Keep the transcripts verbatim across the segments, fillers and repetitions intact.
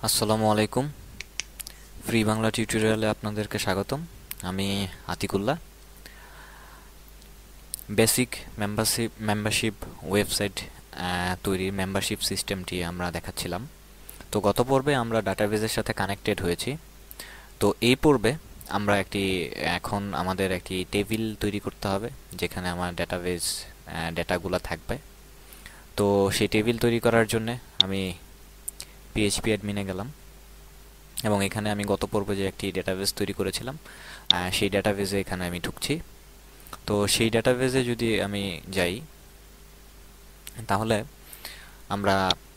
আসসালামু আলাইকুম। ফ্রি বাংলা টিউটোরিয়ালে আপনাদেরকে স্বাগতম। আমি Atikullah. Basic membership membership website তৈরির মেম্বারশিপ সিস্টেমটি আমরা দেখাচ্ছিলাম। তো গত পর্বে আমরা ডাটাবেজের সাথে কানেক্টেড হয়েছি। তো এই পর্বে আমরা একটি এখন আমাদের একটি টেবিল তৈরি করতে হবে, যেখানে আমার ডাটাবেজ ডেটাগুলো থাকবে। তো সেই টেবিল তৈরি করার জন্য আমি পিএইচপি অ্যাডমিনে গেলাম এবং এখানে আমি গত পর্বে যে একটি ডেটাবেস তৈরি করেছিলাম সেই ডেটাবেজে এখানে আমি ঢুকছি। তো সেই ডেটাবেজে যদি আমি যাই, তাহলে আমরা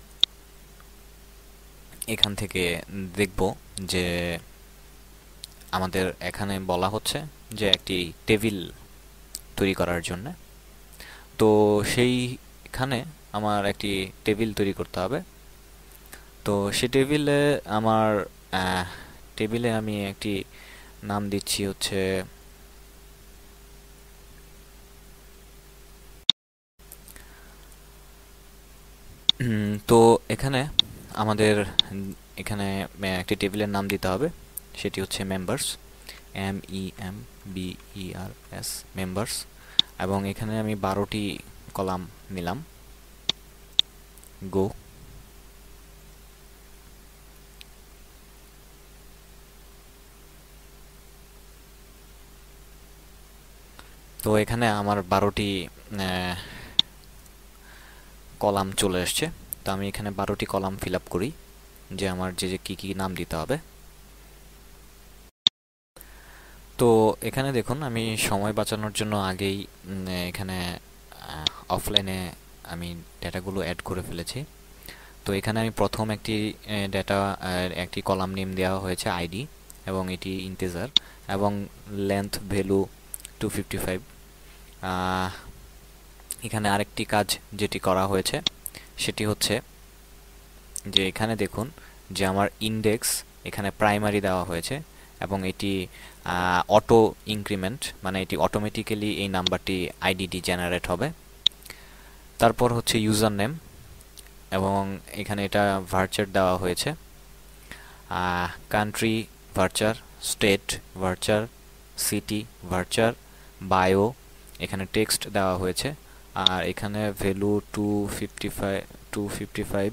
এখান থেকে দেখব যে আমাদের এখানে বলা হচ্ছে যে একটি টেবিল তৈরি করার জন্য। তো সেইখানে আমার একটি টেবিল তৈরি করতে হবে। তো সেই টেবিলে আমার টেবিলে আমি একটি নাম দিচ্ছি হচ্ছে তো এখানে আমাদের এখানে একটি টেবিলের নাম দিতে হবে, সেটি হচ্ছে members, M E M B E R S, members. এবং এখানে আমি বারোটি কলাম নিলাম। গো। তো এখানে আমার বারোটি কলাম চলে আসছে। তো আমি এখানে বারোটি কলাম ফিল আপ করি, যে আমার যে যে কী কী নাম দিতে হবে। তো এখানে দেখুন, আমি সময় বাঁচানোর জন্য আগেই এখানে অফলাইনে আমি ডেটাগুলো অ্যাড করে ফেলেছি। তো এখানে আমি প্রথম একটি ডেটা একটি কলাম নেম দেওয়া হয়েছে আইডি, এবং এটি ইন্টিজার, এবং length value two fifty five. এখানে আরেকটি কাজ যেটি করা হয়েছে সেটি হচ্ছে যে এখানে দেখুন যে আমার ইন্ডেক্স এখানে প্রাইমারি দেওয়া হয়েছে, এবং এটি অটো ইনক্রিমেন্ট, মানে এটি অটোমেটিক্যালি এই নাম্বারটি আইডিটি জেনারেট হবে। তারপর হচ্ছে ইউজার নেম, এবং এখানে এটা ভার্চার দেওয়া হয়েছে, country varchar, state varchar, city varchar, bio এখানে টেক্সট দেওয়া হয়েছে। আর এখানে value two fifty five two fifty five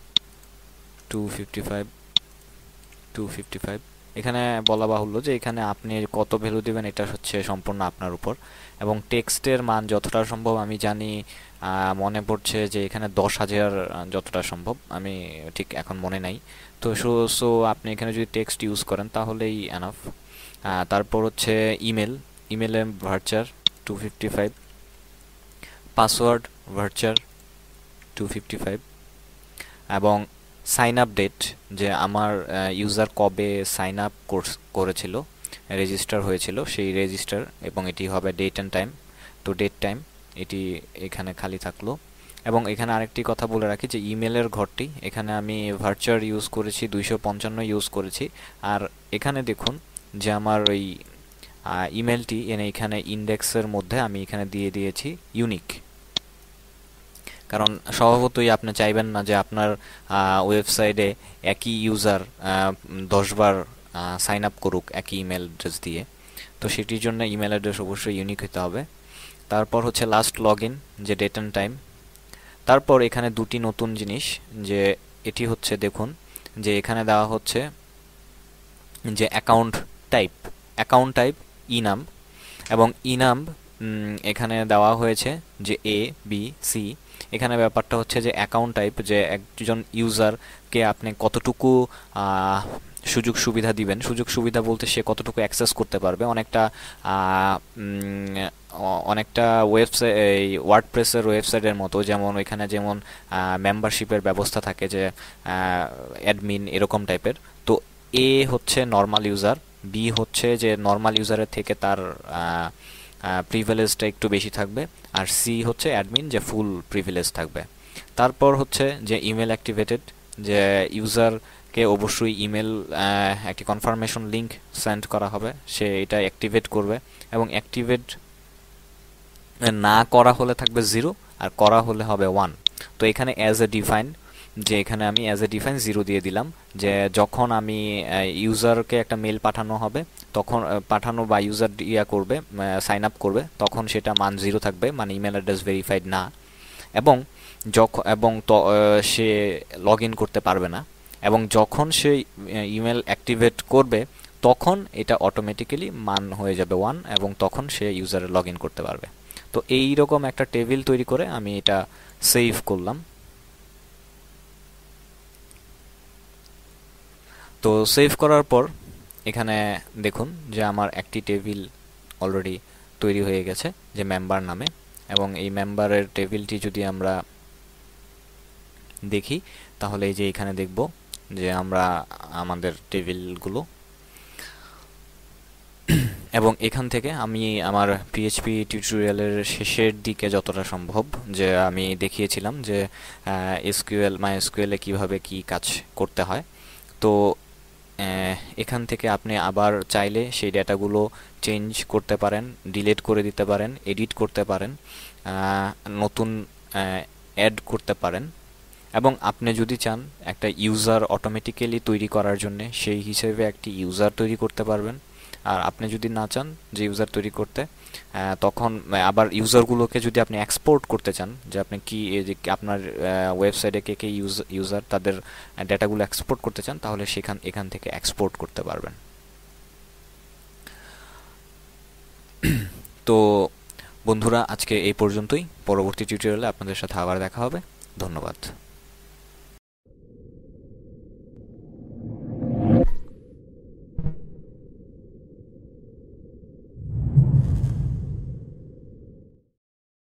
two fifty five two fifty five এখানে বলা বাহুল্য যে এখানে আপনি কত ভ্যালু দেবেন এটা হচ্ছে সম্পূর্ণ আপনার উপর। এবং টেক্সটের মান যতটা সম্ভব, আমি জানি মনে পড়ছে যে এখানে দশ হাজার যতটা সম্ভব, আমি ঠিক এখন মনে নাই। তো সো সো আপনি এখানে যদি টেক্সট ইউজ করেন তাহলেই এনাফ। তারপর হচ্ছে ইমেল, ইমেলে varchar two fifty five, password varchar two fifty five, এবং সাইন আপ ডেট, যে আমার ইউজার কবে সাইন আপ করেছিল, রেজিস্টার হয়েছিল সেই রেজিস্টার, এবং এটি হবে ডেট অ্যান্ড টাইম। তো ডেট টাইম এটি এখানে খালি থাকলো। এবং এখানে আরেকটি কথা বলে রাখি যে ইমেলের ঘরটি এখানে আমি ভার্চার ইউজ করেছি, দুইশো পঞ্চান্ন ইউজ করেছি। আর এখানে দেখুন যে আমার ওই ইমেলটি এনে এখানে ইন্ডেক্সের মধ্যে আমি এখানে দিয়ে দিয়েছি ইউনিক, কারণ স্বভাবতই আপনি চাইবেন না যে আপনার ওয়েবসাইটে একই ইউজার দশবার সাইন আপ করুক একই ইমেল অ্যাড্রেস দিয়ে। তো সেটির জন্য ইমেল অ্যাড্রেস অবশ্যই ইউনিক হতে হবে। তারপর হচ্ছে লাস্ট লগ ইন, যে ডেট অ্যান্ড টাইম। তারপর এখানে দুটি নতুন জিনিস, যে এটি হচ্ছে দেখুন যে এখানে দেওয়া হচ্ছে যে account type, account type enum, এবং ইনাম এখানে দেওয়া হয়েছে যে এ বি সি। এখানে ব্যাপারটা হচ্ছে যে অ্যাকাউন্ট টাইপ, যে একজন ইউজারকে আপনি কতটুকু সুযোগ সুবিধা দিবেন, সুযোগ সুবিধা বলতে সে কতটুকু অ্যাক্সেস করতে পারবে। অনেকটা অনেকটা ওয়েবসাইট, এই ওয়ার্ডপ্রেসের ওয়েবসাইটের মতো, যেমন ওইখানে যেমন মেম্বারশিপের ব্যবস্থা থাকে, যে অ্যাডমিন এরকম টাইপের। তো এ হচ্ছে নর্মাল ইউজার, বি হচ্ছে যে নর্মাল ইউজারের থেকে তার প্রিভিলেজটা একটু বেশি থাকবে, আর সি হচ্ছে অ্যাডমিন, যে ফুল প্রিভিলেজ থাকবে। তারপর হচ্ছে যে ইমেল অ্যাক্টিভেটেড, যে ইউজারকে অবশ্যই ইমেল একটি কনফার্মেশন লিঙ্ক সেন্ড করা হবে, সে এটা অ্যাক্টিভেট করবে, এবং অ্যাক্টিভেট না করা হলে থাকবে জিরো, আর করা হলে হবে ওয়ান। তো এখানে অ্যাজ এ ডিফাইন্ড, যে এখানে আমি অ্যাজ এ ডিফাইন জিরো দিয়ে দিলাম, যে যখন আমি ইউজারকে একটা মেল পাঠানো হবে তখন পাঠানো বা ইউজার ইয়া করবে, সাইন আপ করবে, তখন সেটা মান জিরো থাকবে, মানে ইমেল অ্যাড্রেস ভেরিফাইড না। এবং যখন এবং সে লগ ইন করতে পারবে না, এবং যখন সে ইমেল অ্যাক্টিভেট করবে তখন এটা অটোমেটিক্যালি মান হয়ে যাবে ওয়ান, এবং তখন সে ইউজারে লগ ইন করতে পারবে। তো এই রকম একটা টেবিল তৈরি করে আমি এটা সেভ করলাম। তো সেভ করার পর এখানে দেখুন যে আমার একটি টেবিল অলরেডি তৈরি হয়ে গেছে যে মেম্বার নামে, এবং এই মেম্বারের টেবিলটি যদি আমরা দেখি তাহলে এই যে এখানে দেখব যে আমরা আমাদের টেবিলগুলো, এবং এখান থেকে আমি আমার পিএইচপি টিউটোরিয়ালের শেষের দিকে যতটা সম্ভব যে আমি দেখিয়েছিলাম যে এসকিউএল মাইএসকিউএলে কিভাবে কি কাজ করতে হয়। তো এখান থেকে আপনি আবার চাইলে সেই ডেটাগুলো চেঞ্জ করতে পারেন, ডিলিট করে দিতে পারেন, এডিট করতে পারেন, নতুন অ্যাড করতে পারেন, এবং আপনি যদি চান একটা ইউজার অটোমেটিক্যালি তৈরি করার জন্য সেই হিসেবে একটি ইউজার তৈরি করতে পারবেন। আর আপনি যদি না চান যে ইউজার তৈরি করতে, তখন আবার ইউজারগুলোকে যদি আপনি এক্সপোর্ট করতে চান, যে আপনি কি আপনার ওয়েবসাইটে কে কে ইউজার তাদের ডেটাগুলো এক্সপোর্ট করতে চান, তাহলে সেখান এখান থেকে এক্সপোর্ট করতে পারবেন। তো বন্ধুরা, আজকে এই পর্যন্তই। পরবর্তী টিউটোরিয়ালে আপনাদের সাথে আবার দেখা হবে। ধন্যবাদ।